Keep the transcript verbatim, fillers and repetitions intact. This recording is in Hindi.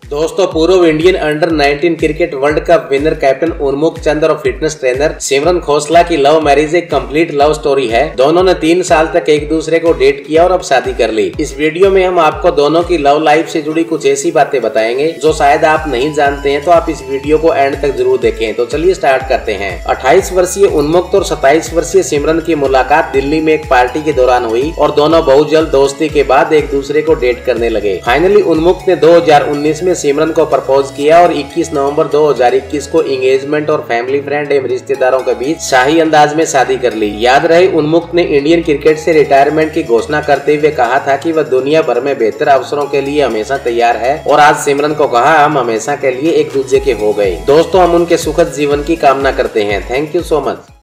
दोस्तों, पूर्व Indian under nineteen cricket world cup winner captain Unmukt Chand और फिटनेस ट्रेनर सिमरन खोसला की लव मैरिज एक कंप्लीट लव स्टोरी है। दोनों ने तीन साल तक एक दूसरे को डेट किया और अब शादी कर ली। इस वीडियो में हम आपको दोनों की लव लाइफ से जुड़ी कुछ ऐसी बातें बताएंगे जो शायद आप नहीं जानते हैं, तो आप इस वीडियो को एंड तक जरूर देखें। तो चलिए स्टार्ट करते हैं। अट्ठाईस वर्षीय उन्मुक्त और सत्ताईस वर्षीय सिमरन की मुलाकात दिल्ली में एक पार्टी के दौरान हुई और दोनों बहुत जल्द दोस्ती के बाद एक दूसरे को डेट करने लगे। फाइनली उन्मुक्त ने दो हजार उन्नीस में सिमरन को प्रपोज किया और इक्कीस नवंबर दो हजार इक्कीस को एंगेजमेंट और फैमिली फ्रेंड एवं रिश्तेदारों के बीच शाही अंदाज में शादी कर ली। याद रहे, उन्मुक्त ने इंडियन क्रिकेट से रिटायरमेंट की घोषणा करते हुए कहा था कि वह दुनिया भर में बेहतर अवसरों के लिए हमेशा तैयार है, और आज सिमरन को कहा हम हमेशा के लिए एक दूसरे के हो गए। दोस्तों, हम उनके सुखद जीवन की कामना करते हैं। Thank you so much.